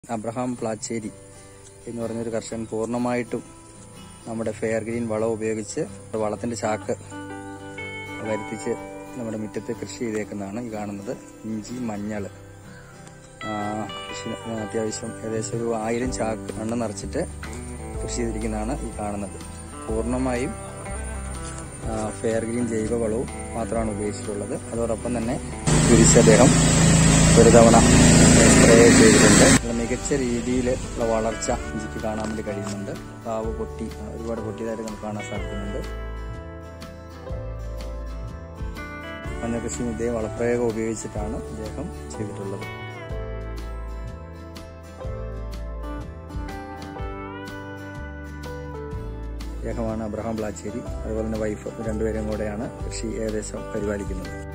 Abraham Plachery എന്ന് പറഞ്ഞൊരു കർഷകൻ പൂർണ്ണമായിട്ടും നമ്മുടെ ഫെയർ ഗ്രീൻ വളം ഉപയോഗിച്ച് വളത്തിന്റെ ചാക്ക് വരുത്തിച്ച് നമ്മുടെ മുറ്റത്ത് കൃഷി ചെയ്തേക്കുന്നതാണ് ഈ കാണുന്നത്. ഇഞ്ചി, മഞ്ഞൾ, അത്യാവശ്യം ഏകദേശം ഒരു 1000 ചാക്ക് മണ്ണ് നിറച്ചിട്ട് കൃഷി ചെയ്തിരിക്കുന്നതാണ് ഈ കാണുന്നത്. പൂർണ്ണമായും ഫെയർ ഗ്രീൻ ജൈവ വളവും മാത്രമാണ് ഉപയോഗിച്ചിട്ടുള്ളത്. അതോടൊപ്പം തന്നെ കുരിശ് അദ്ദേഹം ഒരു തവണ സ്പ്രേ ചെയ്തിട്ടുണ്ട്. മികച്ച രീതിയിൽ ഉള്ള വളർച്ച ഇഞ്ചിക്ക് കാണാൻ വേണ്ടി കഴിയുന്നുണ്ട്. കാവ് പൊട്ടി ഒരുപാട് പൊട്ടിയതായിട്ട് നമുക്ക് കാണാൻ സാധിക്കുന്നുണ്ട്. മഞ്ഞ കൃഷി ഇതേ വളപ്രയോഗം ഉപയോഗിച്ചിട്ടാണ് അദ്ദേഹം ചെയ്തിട്ടുള്ളത്. അദ്ദേഹമാണ് അബ്രഹാം പ്ലാച്ചേരി. അതുപോലെ തന്നെ വൈഫ്, രണ്ടുപേരും കൂടെയാണ് കൃഷി ഏകദേശം പരിപാലിക്കുന്നത്.